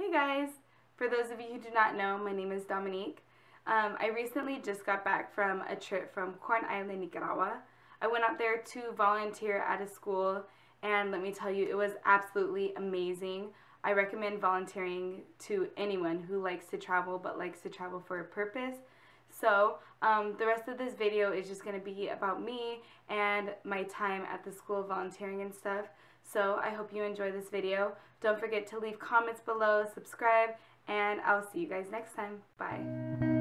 Hey guys! For those of you who do not know, my name is Dominique. I recently just got back from a trip from Corn Island, Nicaragua. I went out there to volunteer at a school, and let me tell you, it was absolutely amazing. I recommend volunteering to anyone who likes to travel but likes to travel for a purpose. So the rest of this video is just going to be about me and my time at the school volunteering and stuff. So I hope you enjoy this video. Don't forget to leave comments below, subscribe, and I'll see you guys next time. Bye.